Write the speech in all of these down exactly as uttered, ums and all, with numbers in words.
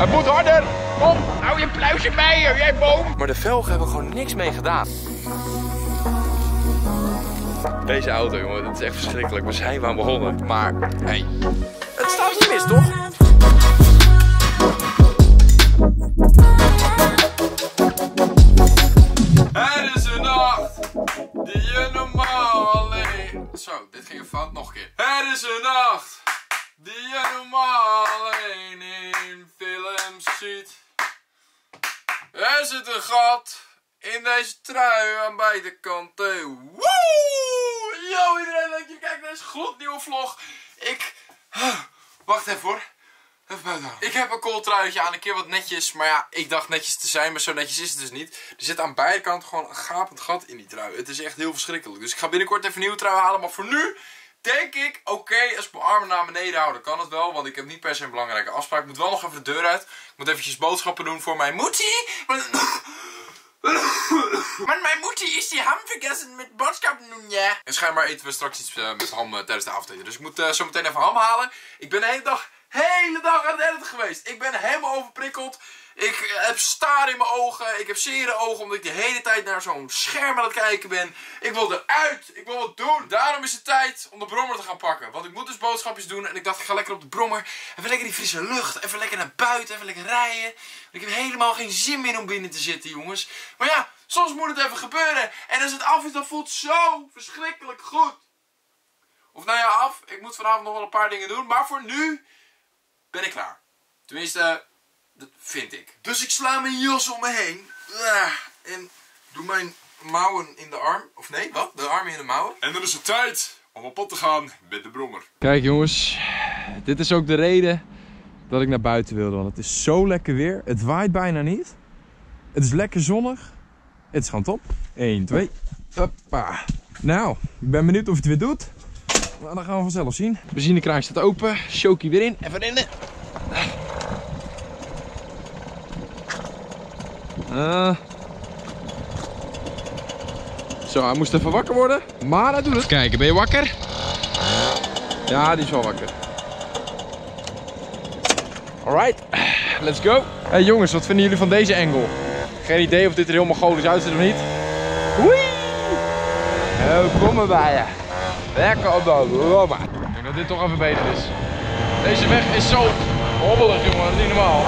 Het moet harder! Kom, hou je pluisje bij, jij boom! Maar de velgen hebben gewoon niks mee gedaan. Deze auto, jongen, dat is echt verschrikkelijk. We zijn aan begonnen. Maar, hé, hey, het staat niet mis, toch? Het is een nacht die je normaal alleen... Zo, dit ging een fout, nog een keer. Het is een nacht die je normaal alleen in films ziet. Er zit een gat in deze trui aan beide kanten. Woe! Yo iedereen, leuk dat je kijkt naar deze gloednieuwe vlog. Ik... Wacht even hoor. Even buiten. Ik heb een kooltruitje aan, een keer wat netjes. Maar ja, ik dacht netjes te zijn, maar zo netjes is het dus niet. Er zit aan beide kanten gewoon een gapend gat in die trui. Het is echt heel verschrikkelijk. Dus ik ga binnenkort even een nieuwe trui halen. Maar voor nu denk ik, oké, okay, als ik mijn armen naar beneden hou, dan kan het wel. Want ik heb niet per se een belangrijke afspraak. Ik moet wel nog even de deur uit. Ik moet eventjes boodschappen doen voor mijn moetie. Maar mijn moetie is die ham vergessen met boodschappen doen, ja. En schijnbaar eten we straks iets uh, met ham uh, tijdens de avondeten. Dus ik moet uh, zo meteen even ham halen. Ik ben de hele dag, hele dag aan het editen geweest. Ik ben helemaal overprikkeld. Ik heb staar in mijn ogen. Ik heb zere ogen omdat ik de hele tijd naar zo'n scherm aan het kijken ben. Ik wil eruit. Ik wil wat doen. Daarom is het tijd om de brommer te gaan pakken. Want ik moet dus boodschapjes doen. En ik dacht ik ga lekker op de brommer. Even lekker die frisse lucht. Even lekker naar buiten. Even lekker rijden. Ik heb helemaal geen zin meer om binnen te zitten, jongens. Maar ja, soms moet het even gebeuren. En als het af is, dan voelt het zo verschrikkelijk goed. Of nou ja, af. Ik moet vanavond nog wel een paar dingen doen. Maar voor nu ben ik klaar. Tenminste, dat vind ik. Dus ik sla mijn jas om me heen. En doe mijn mouwen in de arm. Of nee, wat? De armen in de mouwen. En dan is het tijd om op pad te gaan met de brommer. Kijk jongens, dit is ook de reden dat ik naar buiten wilde. Want het is zo lekker weer. Het waait bijna niet. Het is lekker zonnig. Het is gewoon top. één, twee. Hoppa. Nou, ik ben benieuwd of het weer doet. Maar dan gaan we vanzelf zien. De benzinekraan staat open. Shokie weer in. Even in. Uh. Zo, hij moest even wakker worden. Maar hij doet het. Kijk, ben je wakker? Ja, die is wel wakker. Alright, let's go. Hey jongens, wat vinden jullie van deze angle? Geen idee of dit er heel Mongolisch uitziet of niet. Oei! Oh, kom maar bij je. Lekker op de brommer. Ik denk dat dit toch even beter is. Deze weg is zo hobbelig, jongen. Dat is niet normaal.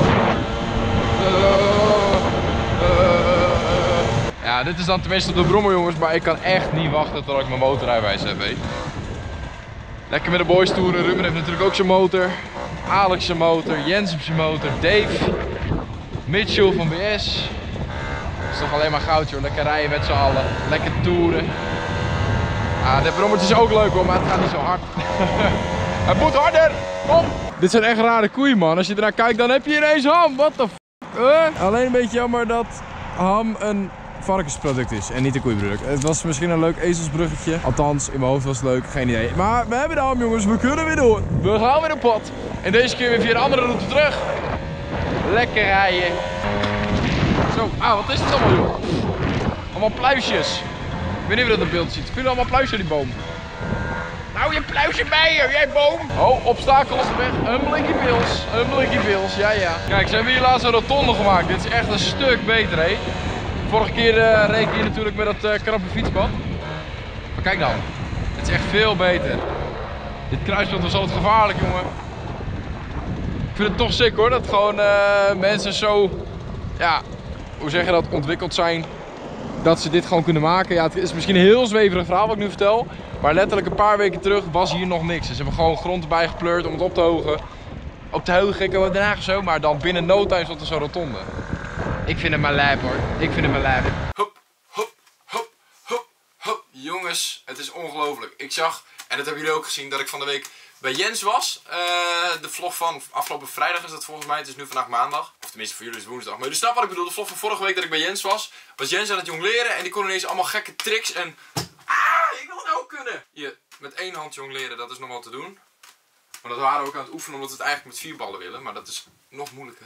Ja, dit is dan tenminste op de brommer, jongens. Maar ik kan echt niet wachten tot ik mijn motorrijbewijs heb, weet. Lekker met de boys toeren. Ruben heeft natuurlijk ook zijn motor. Alex zijn motor. Jens heeft zijn motor. Dave. Mitchell van B S. Dat is toch alleen maar goud, joh. Lekker rijden met z'n allen. Lekker toeren. Ah, de brommertje is ook leuk hoor, maar het gaat niet zo hard. Het moet harder! Kom! Dit zijn echt rare koeien, man. Als je ernaar kijkt, dan heb je ineens ham. What the f***? Uh? Alleen een beetje jammer dat ham een varkensproduct is en niet een koeienproduct. Het was misschien een leuk ezelsbruggetje. Althans, in mijn hoofd was het leuk. Geen idee. Maar we hebben de ham, jongens. We kunnen weer door. We gaan weer op pad. En deze keer weer via een andere route terug. Lekker rijden. Zo, ah, wat is het allemaal, joh? Allemaal pluisjes. Ik weet niet of je dat op beeld ziet. Ik vind allemaal pluisjes die boom. Nou, je pluisje bij je, jij boom. Oh, obstakel op de weg. Een blikje pils. Een blikje pils, ja ja. Kijk, ze hebben hier laatst een rotonde gemaakt. Dit is echt een stuk beter, hè. Vorige keer uh, reed ik hier natuurlijk met dat uh, krappe fietspad. Maar kijk dan. Het is echt veel beter. Dit kruispunt was altijd gevaarlijk, jongen. Ik vind het toch sick hoor, dat gewoon uh, mensen zo, ja, hoe zeg je dat, ontwikkeld zijn. Dat ze dit gewoon kunnen maken. Ja, het is misschien een heel zweverig verhaal wat ik nu vertel. Maar letterlijk een paar weken terug was hier nog niks. Ze hebben gewoon grond erbij gepleurd om het op te hogen. Op te hogen, ik heb Den Haag zo. Maar dan binnen no time stond er zo'n rotonde. Ik vind het maar lijp hoor. Ik vind het maar lijp. Hop, hop, hop, hop, hop. Jongens, het is ongelooflijk. Ik zag, en dat hebben jullie ook gezien, dat ik van de week bij Jens was. Uh, de vlog van afgelopen vrijdag is dat volgens mij. Het is nu vandaag maandag. Of tenminste voor jullie is het woensdag. Maar jullie snappen wat ik bedoel. De vlog van vorige week dat ik bij Jens was. Was Jens aan het jongleren. En die kon ineens allemaal gekke tricks. En ah, ik wil het ook kunnen. Hier, met één hand jongleren, dat is nog wel te doen. Maar dat waren we ook aan het oefenen omdat we het eigenlijk met vier ballen willen. Maar dat is nog moeilijker.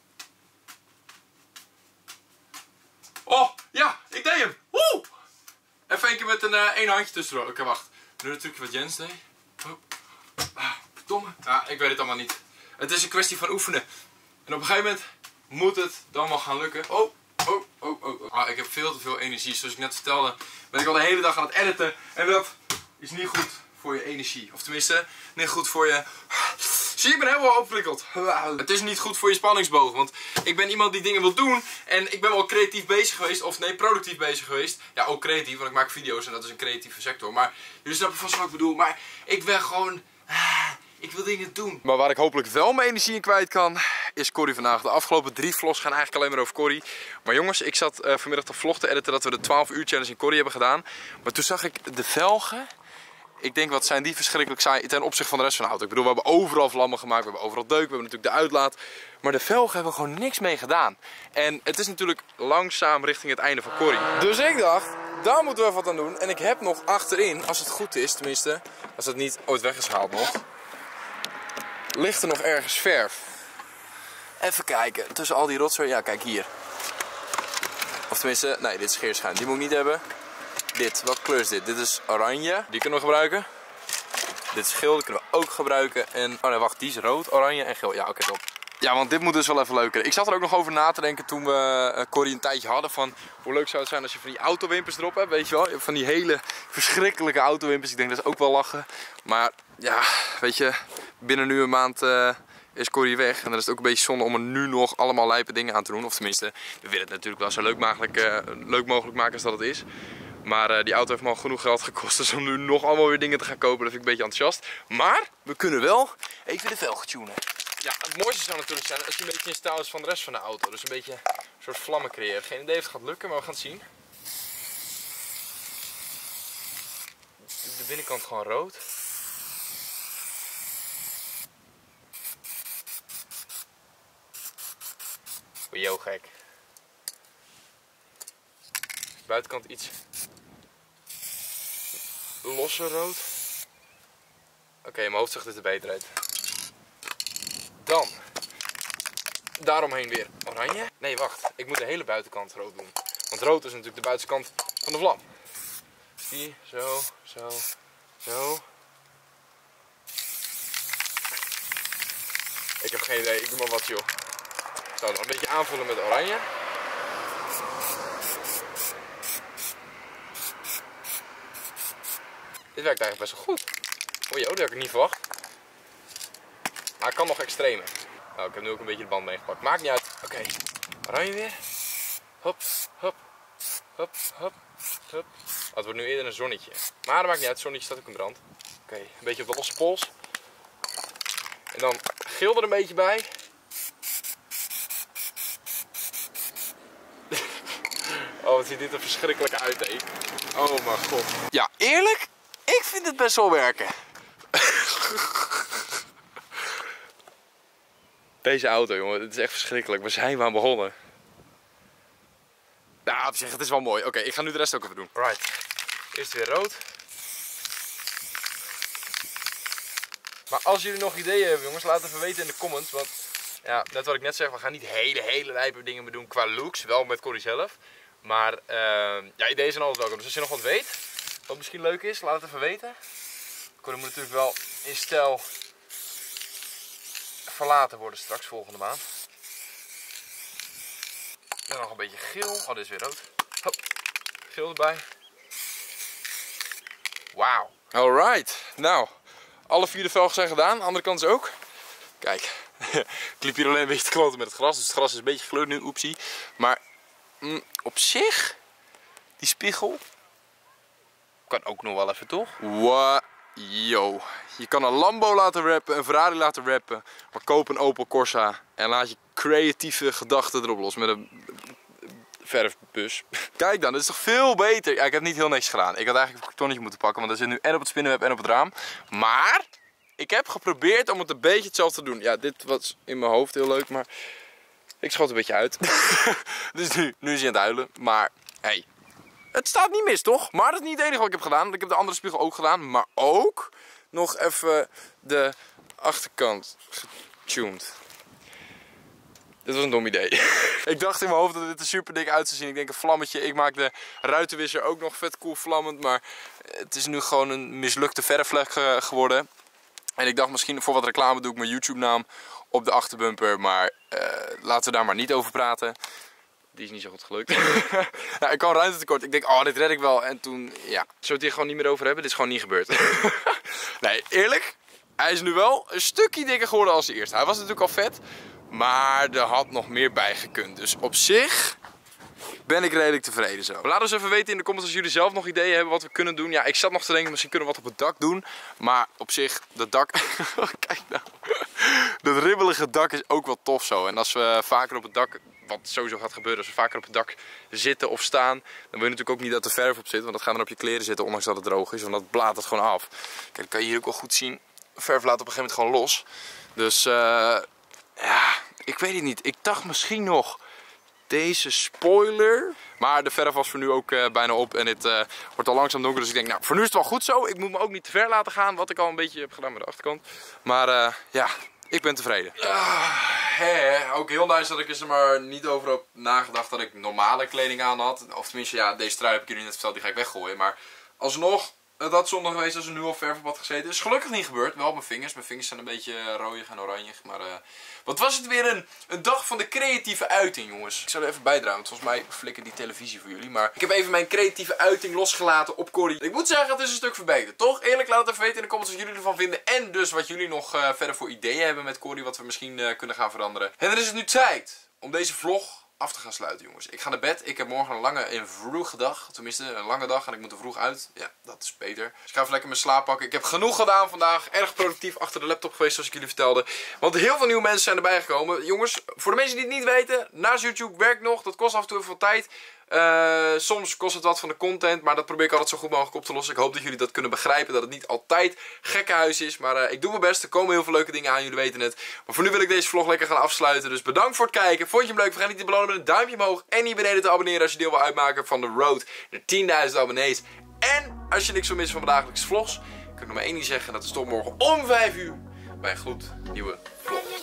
Oh, ja, ik deed hem. Woe! Even een keer met een uh, één handje tussendoor. Oké, wacht. Nu natuurlijk wat Jens deed. Oh. Ah, domme. Ja, ik weet het allemaal niet. Het is een kwestie van oefenen. En op een gegeven moment moet het dan wel gaan lukken. Oh, oh, oh, oh. oh. Ah, ik heb veel te veel energie. Zoals ik net vertelde, ben ik al de hele dag aan het editen. En dat is niet goed voor je energie. Of tenminste, niet goed voor je... Zie je, ik ben helemaal opgeprikkeld. Het is niet goed voor je spanningsboog. Want ik ben iemand die dingen wil doen. En ik ben wel creatief bezig geweest. Of nee, productief bezig geweest. Ja, ook creatief, want ik maak video's en dat is een creatieve sector. Maar jullie snappen vast wat ik bedoel. Maar ik ben gewoon... Ik wil dingen doen. Maar waar ik hopelijk wel mijn energie in kwijt kan, is Corrie vandaag. De afgelopen drie vlogs gaan eigenlijk alleen maar over Corrie. Maar jongens, ik zat uh, vanmiddag de vlog te editen dat we de twaalf uur challenge in Corrie hebben gedaan. Maar toen zag ik de velgen. Ik denk, wat zijn die verschrikkelijk saai ten opzichte van de rest van de auto. Ik bedoel, we hebben overal vlammen gemaakt, we hebben overal deuk, we hebben natuurlijk de uitlaat. Maar de velgen hebben we gewoon niks mee gedaan. En het is natuurlijk langzaam richting het einde van Corrie. Dus ik dacht, daar moeten we wat aan doen. En ik heb nog achterin, als het goed is tenminste, als het niet ooit weg is gehaald nog, ligt er nog ergens verf. Even kijken, tussen al die rotzooi, ja kijk hier. Of tenminste, nee, dit is scheerschuim, die moet ik niet hebben. Dit, welke kleur is dit? Dit is oranje, die kunnen we gebruiken. Dit is geel, die kunnen we ook gebruiken. En, oh nee, wacht, die is rood, oranje en geel. Ja, oké, top. Ja, want dit moet dus wel even leuker. Ik zat er ook nog over na te denken toen we uh, Corrie een tijdje hadden van hoe leuk zou het zijn als je van die autowimpers erop hebt, weet je wel. Van die hele verschrikkelijke autowimpers. Ik denk dat is ook wel lachen. Maar ja, weet je, binnen nu een maand uh, is Corrie weg. En dan is het ook een beetje zonde om er nu nog allemaal lijpe dingen aan te doen. Of tenminste, we willen het natuurlijk wel zo leuk mogelijk, uh, leuk mogelijk maken als dat het is. Maar uh, die auto heeft me al genoeg geld gekost, dus om nu nog allemaal weer dingen te gaan kopen, dat vind ik een beetje enthousiast. Maar we kunnen wel even de velgen tunen. Ja, het mooiste zou natuurlijk zijn als je een beetje in stijl is van de rest van de auto. Dus een beetje een soort vlammen creëren. Geen idee of het gaat lukken, maar we gaan het zien. De binnenkant gewoon rood. Yo, gek. Buitenkant iets losser rood. Oké, okay, mijn hoofd zegt dit er beter uit. Dan daaromheen weer oranje. Nee, wacht. Ik moet de hele buitenkant rood doen. Want rood is natuurlijk de buitenkant van de vlam. Die, zo, zo, zo. Ik heb geen idee. Ik doe maar wat, joh. Zo, dan een beetje aanvullen met oranje. Dit werkt eigenlijk best wel goed. Oh joh, dat heb ik niet verwacht. Maar het kan nog extremer. Oh, ik heb nu ook een beetje de band meegepakt. Maakt niet uit. Oké, okay. Oranje weer. Hop, hop, hop, hop, hop. Oh, het wordt nu eerder een zonnetje. Maar dat maakt niet uit, het zonnetje staat ook in brand. Oké, okay. Een beetje op de losse pols. En dan geel er een beetje bij. Oh, wat ziet dit er verschrikkelijk uit, hé. Oh mijn god. Ja, eerlijk? Ik vind het best wel werken. Deze auto, jongen, het is echt verschrikkelijk. Waar zijn we aan begonnen? Nou, op zich, het is wel mooi. Oké, okay, ik ga nu de rest ook even doen. Right. Eerst weer rood. Maar als jullie nog ideeën hebben, jongens, laat het even weten in de comments. Want, ja, net wat ik net zeg, we gaan niet hele, hele lijpe dingen doen qua looks. Wel met Corrie zelf. Maar, uh, ja, ideeën zijn altijd welkom. Dus als je nog wat weet, wat misschien leuk is, laat het even weten. Corrie moet natuurlijk wel in stijl verlaten worden straks volgende maand. En nog een beetje geel. Oh, dit is weer rood. Hop. Geel erbij. Wauw. Alright. Nou, alle vier de velgen zijn gedaan. Andere kant is ook. Kijk. Ik liep hier alleen een beetje te kloten met het gras. Dus het gras is een beetje gekleurd nu. Oepsie. Maar mm, op zich, die spiegel kan ook nog wel even, toch? Wow. Yo, je kan een Lambo laten rappen, een Ferrari laten rappen, maar koop een Opel Corsa en laat je creatieve gedachten erop los met een verfbus. Kijk dan, dit is toch veel beter. Ja, ik heb niet heel niks gedaan. Ik had eigenlijk een kartonnetje moeten pakken, want er zit nu en op het spinnenweb en op het raam. Maar ik heb geprobeerd om het een beetje hetzelfde te doen. Ja, dit was in mijn hoofd heel leuk, maar ik schoot een beetje uit. Dus nu, nu is hij aan het huilen, maar hey. Het staat niet mis, toch? Maar dat is niet het enige wat ik heb gedaan. Ik heb de andere spiegel ook gedaan. Maar ook nog even de achterkant getuned. Dit was een dom idee. Ik dacht in mijn hoofd dat dit er super dik uit zou zien. Ik denk een vlammetje. Ik maak de ruitenwisser ook nog vet cool vlammend. Maar het is nu gewoon een mislukte verfvlek geworden. En ik dacht misschien voor wat reclame doe ik mijn YouTube naam op de achterbumper. Maar uh, laten we daar maar niet over praten. Die is niet zo goed gelukt. Ja, ik kwam ruimtetekort. Ik denk, oh, dit red ik wel. En toen, ja, zullen we het hier gewoon niet meer over hebben? Dit is gewoon niet gebeurd. Nee, eerlijk. Hij is nu wel een stukje dikker geworden als de eerste. Hij was natuurlijk al vet. Maar er had nog meer bij gekund. Dus op zich ben ik redelijk tevreden zo. Laat ons even weten in de comments als jullie zelf nog ideeën hebben wat we kunnen doen. Ja, ik zat nog te denken, misschien kunnen we wat op het dak doen. Maar op zich, dat dak... Kijk nou. Dat ribbelige dak is ook wel tof zo. En als we vaker op het dak... Wat sowieso gaat gebeuren als we vaker op het dak zitten of staan. Dan wil je natuurlijk ook niet dat de verf op zit. Want dat gaat dan op je kleren zitten, ondanks dat het droog is. Want dat blaat het gewoon af. Kijk, dat kan je hier ook wel goed zien. Verf laat op een gegeven moment gewoon los. Dus uh, ja, ik weet het niet. Ik dacht misschien nog deze spoiler. Maar de verf was voor nu ook uh, bijna op. En het uh, wordt al langzaam donker. Dus ik denk, nou, voor nu is het wel goed zo. Ik moet me ook niet te ver laten gaan. Wat ik al een beetje heb gedaan met de achterkant. Maar uh, ja... Ik ben tevreden. Uh, hè, ook heel nice dat ik er maar niet over heb nagedacht dat ik normale kleding aan had. Of tenminste, ja, deze trui heb ik jullie net verteld, die ga ik weggooien. Maar alsnog, het had zonde geweest als er nu al verf op had gezeten. Is gelukkig niet gebeurd. Wel op mijn vingers. Mijn vingers zijn een beetje rooiig en oranje. Maar uh, wat was het weer een, een dag van de creatieve uiting, jongens. Ik zal er even bijdragen, want volgens mij flikkert die televisie voor jullie. Maar ik heb even mijn creatieve uiting losgelaten op Corrie. Ik moet zeggen, het is een stuk verbeterd, toch? Eerlijk, laat het even weten in de comments wat jullie ervan vinden. En dus wat jullie nog uh, verder voor ideeën hebben met Corrie. Wat we misschien uh, kunnen gaan veranderen. En dan is het nu tijd om deze vlog af te gaan sluiten, jongens. Ik ga naar bed. Ik heb morgen een lange en vroege dag. Tenminste, een lange dag en ik moet er vroeg uit. Ja, dat is beter. Dus ik ga even lekker mijn slaap pakken. Ik heb genoeg gedaan vandaag. Erg productief achter de laptop geweest, zoals ik jullie vertelde. Want heel veel nieuwe mensen zijn erbij gekomen. Jongens, voor de mensen die het niet weten, naast YouTube werkt nog. Dat kost af en toe even wat tijd. Uh, soms kost het wat van de content, maar dat probeer ik altijd zo goed mogelijk op te lossen. Ik hoop dat jullie dat kunnen begrijpen, dat het niet altijd gekkenhuis is. Maar uh, ik doe mijn best, er komen heel veel leuke dingen aan, jullie weten het. Maar voor nu wil ik deze vlog lekker gaan afsluiten. Dus bedankt voor het kijken. Vond je hem leuk? Vergeet niet te belonen met een duimpje omhoog. En hier beneden te abonneren als je deel wil uitmaken van de road naar tienduizend abonnees. En als je niks wil missen van mijn dagelijkse vlogs, kan ik nog maar één ding zeggen. Dat is tot morgen om vijf uur bij een gloednieuwe vlog.